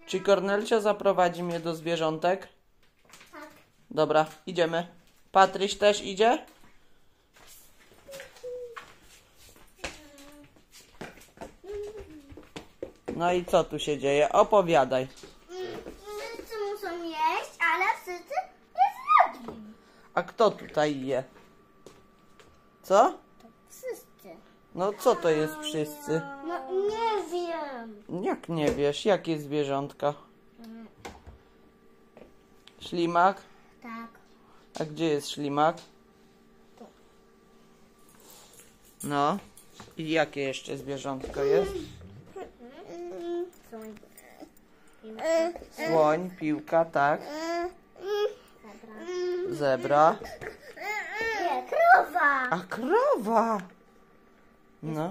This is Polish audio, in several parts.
Czy Kornelcia zaprowadzi mnie do zwierzątek? Tak. Dobra, idziemy. Patryś też idzie? No i co tu się dzieje? Opowiadaj. Wszyscy muszą jeść, ale wszyscy nie zjedli. A kto tutaj je? Co? Wszyscy. No co to jest wszyscy? No nie wiem. Jak nie wiesz, jakie zwierzątka? Ślimak? Tak. A gdzie jest ślimak? No. I jakie jeszcze zwierzątko jest? Słoń, piłka, tak. Zebra. Nie, krowa. A krowa! No.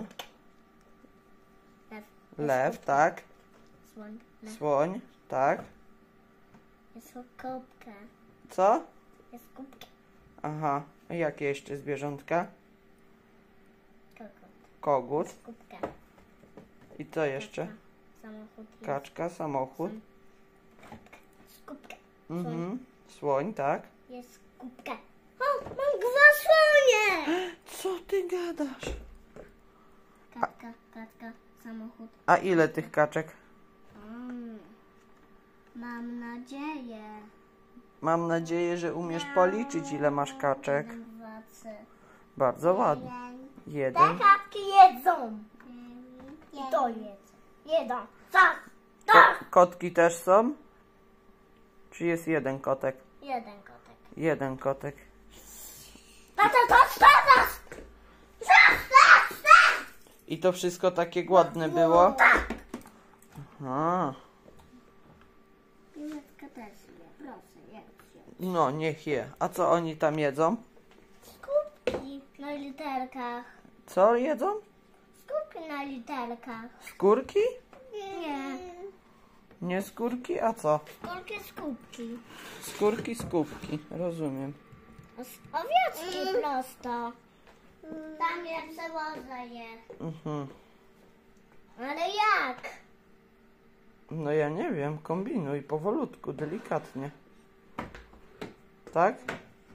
Lew, tak. Słoń. Słoń, tak. Jest kubka. Co? Jest kubka. Aha. A jakie jeszcze zwierzątka? Kogut. Kubka. I co jeszcze? Samochód jest. Kaczka, samochód. Kubka. Mhm. Słoń, tak. Jest kubka. O, mam dwa słonie. Co ty gadasz? Kaczka, samochód. A ile tych kaczek? Mam nadzieję. Mam nadzieję, że umiesz policzyć, ile masz kaczek. 1, 2, 3. Bardzo ładnie. Te Jeden. kaczki jedzą. I to jedzą. Jedzą. Tak. Kotki też są? Czy jest jeden kotek? Jeden kotek. Jeden kotek. Tato, to spadać! I to wszystko takie głodne było? Aha. Piłeczka też je. Proszę, jedz. No, niech je. A co oni tam jedzą? Skupki na literkach. Co jedzą? Skupki na literkach. Skórki? Nie. Nie skórki, a co? Skupki. Skórki, skórki. Rozumiem. Owieczki prosto. Tam je przewożę je. Mhm. Ale jak? No ja nie wiem, kombinuj powolutku, delikatnie. Tak?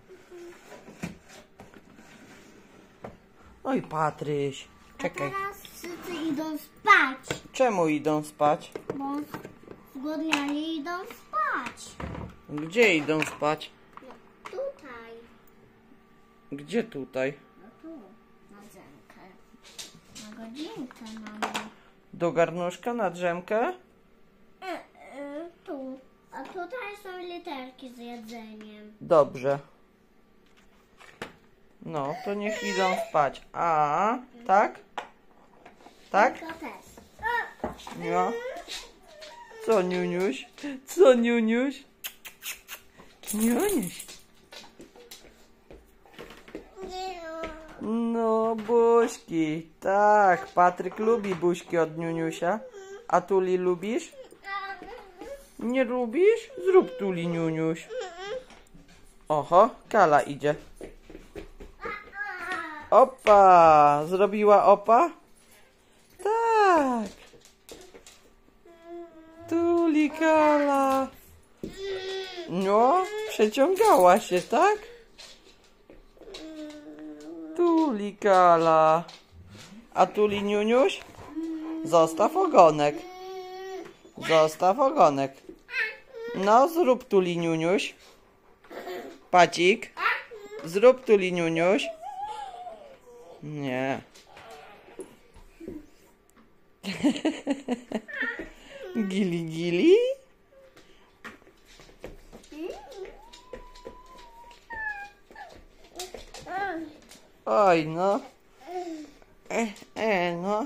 Oj, Patryś, A czekaj. teraz wszyscy idą spać. Czemu idą spać? Bo zgłodniali i idą spać. Gdzie idą spać? No, tutaj. Gdzie tutaj? No tu. Na drzemkę. Na godzinkę mamy. Do garnuszka na drzemkę? Tu. A tutaj są literki z jedzeniem. Dobrze. No, to niech idą spać. A, tak? Tak? To też. No. Co, Niuniuś? Co, Niuniuś? Niuniuś. No, buźki. Tak, Patryk lubi buźki od Niuniusia. A Tuli lubisz? Nie lubisz? Zrób Tuli, Niuniuś. Oho, Kala idzie. Opa! Zrobiła opa? Tak. Tuli, Kala. No, przeciągała się, tak? Tuli, Kala. A Tuli, Niuniuś? Zostaw ogonek. Zostaw ogonek. No, zrób Tuli, Niuniuś. Pacik. Zrób Tuli, Niuniuś. Nie. Gili, gili. Oj, no. No.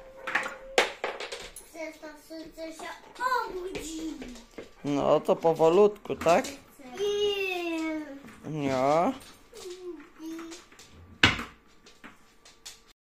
Zresztą wszyscy się obudzili. No, to powolutku, tak? I... No.